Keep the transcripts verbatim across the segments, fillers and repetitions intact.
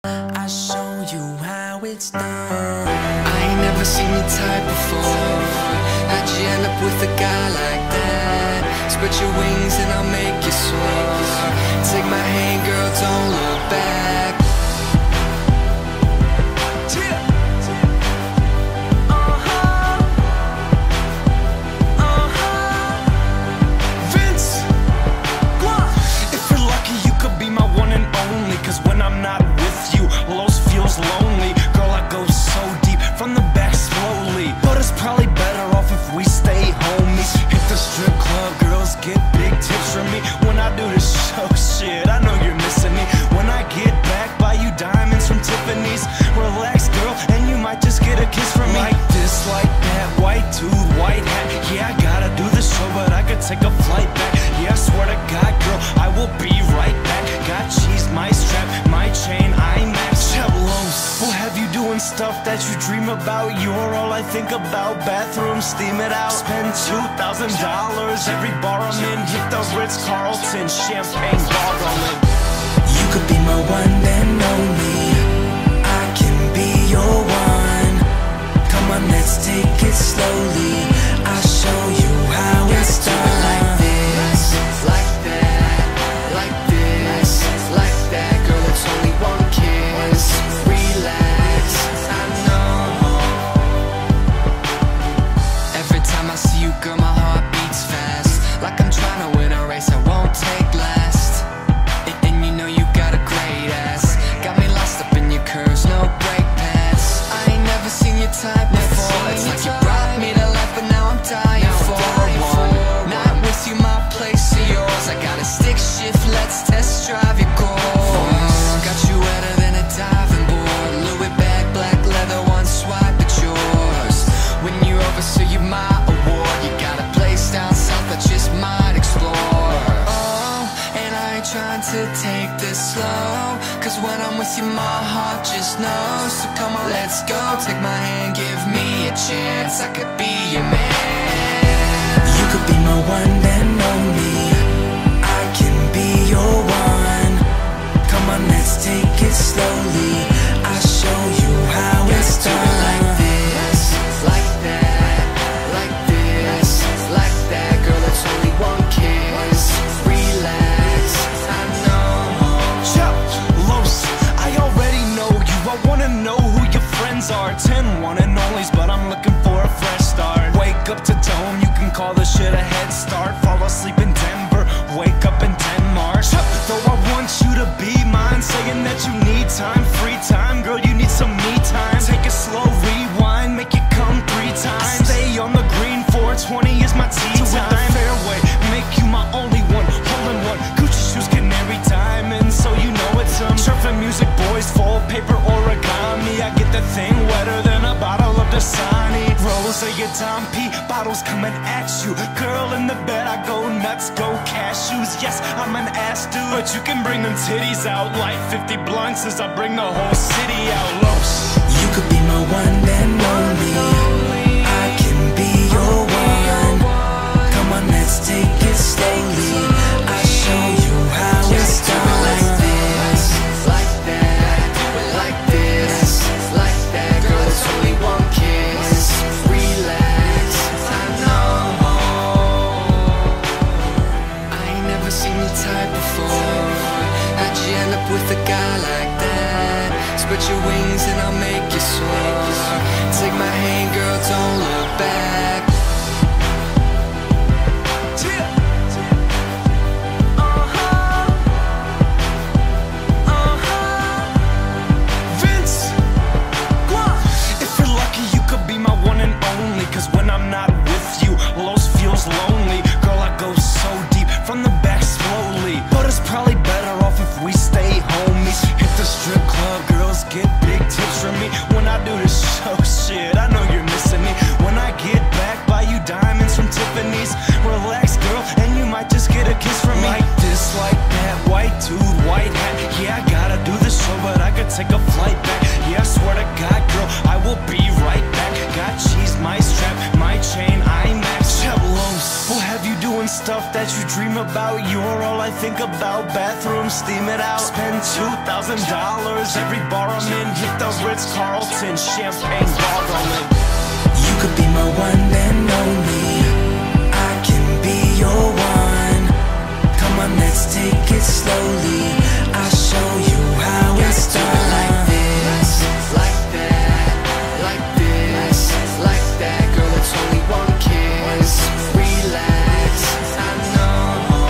I'll show you how it's done. I ain't never seen your type before. How'd you end up with a guy like that? Spread your wings and I'll make you soar. Take my hand, girl, don't look back. Lonely, girl, I go so deep from the back slowly. But it's probably better off if we stay homies. Hit the strip club, girls get big tips from me. When I do this show, shit, I know you're missing me. When I get back, buy you diamonds from Tiffany's. Relax, girl, and you might just get a kiss from me. Like this, like that, white dude, white hat. Yeah, I gotta do the show, but I could take a flight back. Yeah, I swear to God, girl, I will be right back. Got cheese, my strap, my chain, I'm We'll have you doing stuff that you dream about. You're all I think about. Bathroom, steam it out. Spend two thousand dollars every bar I'm in. Hit the Ritz-Carlton, champagne bottling. You could be my one and only. I can be your one. Come on, let's take it slowly. I'll show you how it's done. Like this, like that, like this, like that. Girl, it's only one kiss. Relax, I know. Every time I see you, girl, my heart beats fast. Like I'm trying to win a race I won't take last. And, and you know you got a great ass. Got me lost up in your curves, no brake pads. I ain't never seen your type before. It's like you brought me to life, but now I'm dying for one. Not with you, my place or yours. I got a stick shift, let's test drive your core. Got you wetter than a diving board. Louis bag, black leather, one swipe, it's yours. When you're over, so you my award. You got a place down south I just might explore. Oh, and I ain't trying to take this slow, cause when I'm with you my heart just knows. So come on, let's go, take my hand, give me a chance. I could be your man. You could be my one and only. I can be your one. Come on, let's take it slowly. I'll show you how it's done. Like this, like that, like this, like that. Girl, it's only one kiss. Relax, I know. Chuck, Los, I already know you. I wanna know who your friends are. Ten one and onlys, but I'm looking for a fresh start. Wake up to Dome, you can call this shit a head start. Fall asleep in Denver, wake up in Denmark. Chuck, though I want you to be mine, saying that you need time, free time. Girl, you need some me time. Take a slow rewind, make it come three times. Stay on the green, four twenty is my tea time. The fairway, make you my only one, hole in one. Gucci shoes, canary diamonds, so you know it's um surfing music, boys, full paper origami. I get the thing wetter than a bottle of Dasani. Rose of your Dom P, bottles coming at you. Girl in the bed, I go nuts, go cashews. Yes, I'm an ass dude, but you can bring them titties out. Like fifty blunts as I bring the whole city out. Los, you could be my one and only. I can be your one. Come on, let's take it slowly. I'll show you how it's done. Like this, like that, like this, like that. Girl, it's only one kiss. Relax, I know. I ain't never seen your type before. How'd you end up with a guy like that? Spread your wings and I'll make you soar. Take my hand, girl, don't look back. Lonely, girl, I go so deep from the back slowly. But it's probably better off if we stay homies. Hit the strip club, girls get big tips from me. When I do this show, shit, I know you're missing me. When I get back, buy you diamonds from Tiffany's. Relax, girl, and you might just get a kiss from me. Like this, like that, white dude, white hat. Yeah, I gotta do the show, but I could take a flight back. Yeah, I swear to God, girl, I will be right back. Got cheese, my strap, my chain, I'm We'll have you doing and stuff that you dream about. You're all I think about. Bathroom, steam it out. Spend two thousand dollars every bar I'm in. Hit the Ritz-Carlton, champagne bottling. You could be my one and only. I can be your one. Come on, let's take it slowly. I'll show you how it's done. Like this, like that, like this, like that. Girl, it's only one kiss. Relax, I know.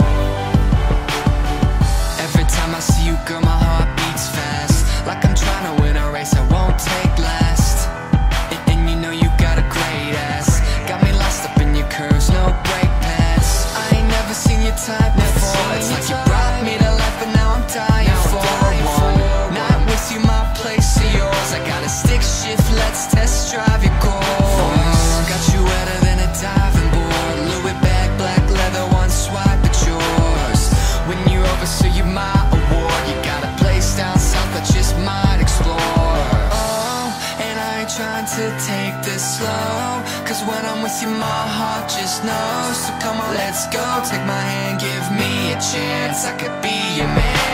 Every time I see you, girl, my heart beats fast. Like I'm trying to win a race I won't take last. And, and you know you got a great ass. Got me lost up in your curves, no brake pads. I ain't never seen your type before. It's like you brought me to life, but now I'm dying for one. Not with you, my place or yours. I got a stick shift, let's test drive your course. Got you wetter than a diving board. Louis bag, black leather, one swipe at yours. When you're over, so you're my award. You got a place down south I just might explore. Oh, and I ain't trying to take this slow, cause when I'm with you my heart just knows. So come on, let's go, take my hand, give me a chance. I could be your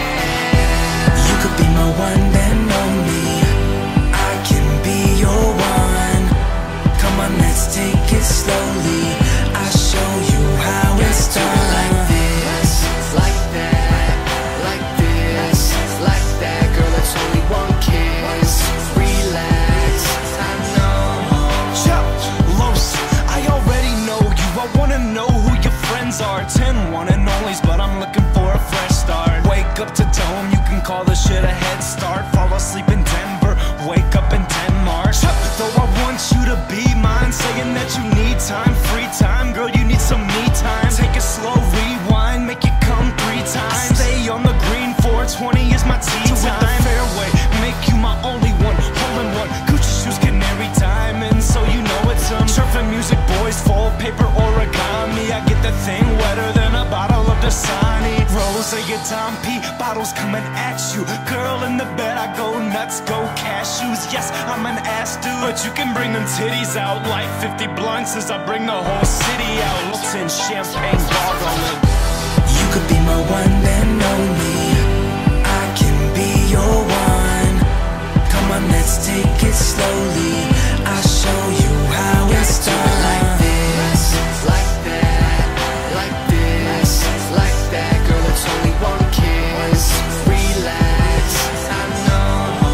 man. You could be my one and only. I can be your one. Come on, let's take it slowly. I'll show you how it's done. Like this, like that, like this, like that. Girl, it's only one kiss. Relax, I know. Chuck, Los, I already know you. I wanna know who your friends are. Ten one and onlys, but I'm looking for a fresh start. Wake up to Dome, you can call this shit a head start. Fall asleep in Denver, wake up in Denmark. Chuck, though I want you to be mine, saying that you need time, free time. Girl, you need some me time. Take a slow rewind, make it come three times. Stay on the green, four twenty is my tea time. The fairway, make you my only one, hole in one. Gucci shoes, canary diamonds, so you know it's um. Surfing music, boys, full paper origami. I get the thing wetter than a bottle of Dasani. Rose of your Dom P, bottles coming at you. Girl in the bed, I go nuts, go cashews. Yes, I'm an ass dude, but you can bring them titties out. Like fifty blunts as I bring the whole city out. Looks in champagne bottling. You could be my one and only. I can be your one. Come on, let's take it slowly. I'll show you how it's done. Like this, like that, like this, like that. Girl, it's only one kiss. Relax, I know.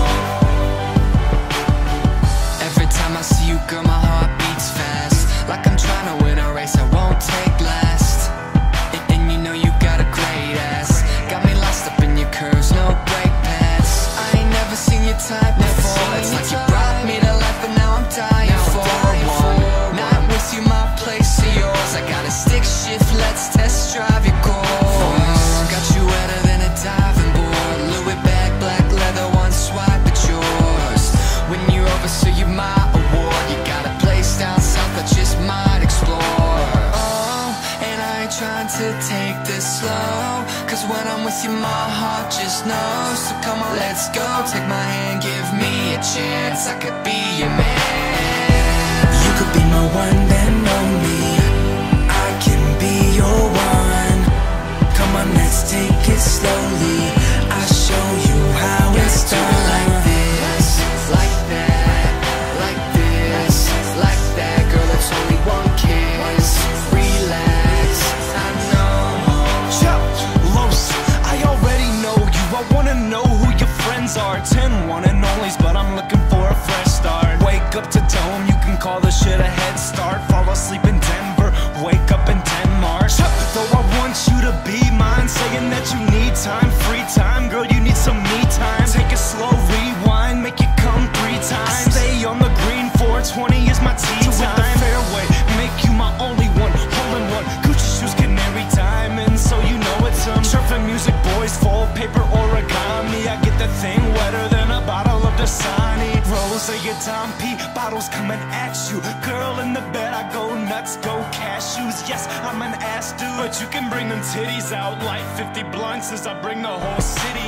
Every time I see you, girl, my heart beats fast. Like I'm trying to win a race I won't take last. And, and you know you got a great ass. Got me lost up in your curves, no brake pads. I ain't never seen your type before. It's like you brought me to life, but now I'm dying for one. Not with you, my place or yours. I got a stick shift, let's test drive your course. Got you wetter than a diving board. Louis bag, black leather, one swipe at yours. When you're over, so you're my award. You got a place down south I just might explore. Oh, and I ain't trying to take this slow, cause when I'm with you my heart just knows. So come on, let's go, take my hand, give me a chance. I could be your man. You could be my one and only. I can be your one. Come on, let's take it slowly. I'll show you how it's done. Like this, like that, like this, like that. Girl, it's only one kiss. Relax, I know. Chuck, Los, I already know you. I wanna know who your friends are. Ten one and onlys, but I'm looking for a fresh start. Wake up to Dome, you can call this shit a head start. Fall asleep in Denver, wake up in Denmark. Chuck, though I want you to be mine, saying that you need time, free time. Girl, you need some me time. Take a slow rewind, make it come three times. Stay on the green, four twenty is my tea time. The fairway, make you my only one, hole in one. Gucci shoes, canary diamonds, so you know it's um. Surfing music, boys, full paper origami. I get the thing wetter than a bottle of Dasani. Rose of your Dom P, bottles coming at you. Girl in the bed, I go nuts, go cashews. Yes, I'm an ass dude, but you can bring them titties out. Like fifty blunts as I bring the whole city